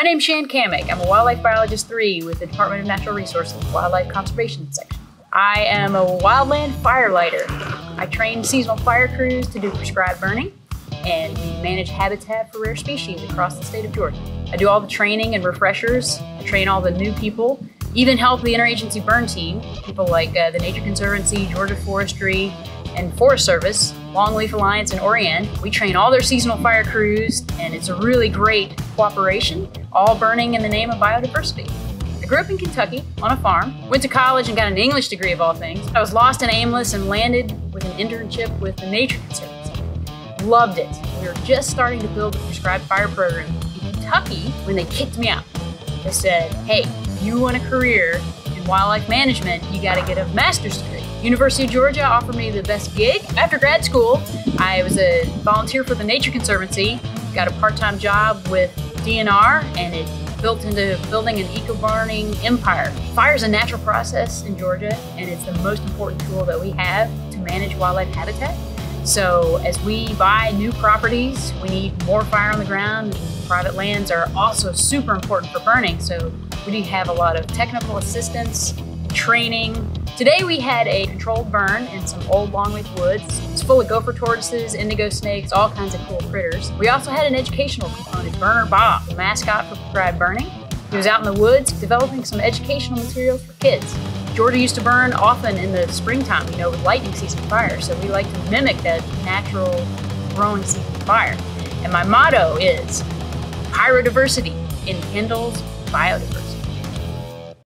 name's Shan Cammack. I'm a wildlife biologist 3 with the Department of Natural Resources Wildlife Conservation Section. I am a wildland firelighter. I train seasonal fire crews to do prescribed burning, and we manage habitat for rare species across the state of Georgia. I do all the training and refreshers. I train all the new people, even help the interagency burn team, people like the Nature Conservancy, Georgia Forestry, and Forest Service, Longleaf Alliance, and Orion. We train all their seasonal fire crews, and it's a really great cooperation, all burning in the name of biodiversity. I grew up in Kentucky on a farm, went to college and got an English degree of all things. I was lost and aimless and landed with an internship with the Nature Conservancy. Loved it. We were just starting to build a prescribed fire program in Kentucky when they kicked me out. They said, hey, if you want a career in wildlife management, you gotta get a master's degree. University of Georgia offered me the best gig. After grad school, I was a volunteer for the Nature Conservancy, got a part-time job with DNR, and it built into building an eco-burning empire. Fire is a natural process in Georgia, and it's the most important tool that we have to manage wildlife habitat. So as we buy new properties, we need more fire on the ground. Private lands are also super important for burning, so we do have a lot of technical assistance, training. Today we had a controlled burn in some old longleaf woods. It's full of gopher tortoises, indigo snakes, all kinds of cool critters. We also had an educational component. Burner Bob, the mascot for prescribed burning. He was out in the woods developing some educational materials for kids. Georgia used to burn often in the springtime, with lightning season fire, so we like to mimic that natural growing season fire. And my motto is, pyrodiversity enkindles biodiversity.